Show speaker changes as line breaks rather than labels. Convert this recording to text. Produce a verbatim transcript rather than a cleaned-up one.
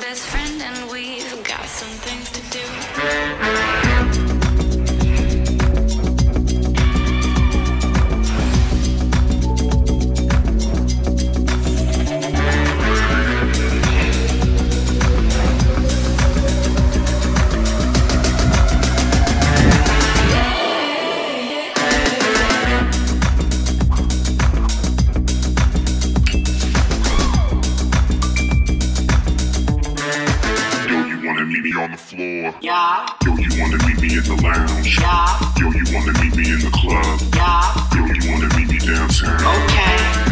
best friend and we've got some things to do.
On the floor,
yeah.
Yo, you wanna meet me in the lounge,
yeah.
Yo, you wanna meet me in the club,
yeah.
Yo, you wanna meet me downtown,
Okay.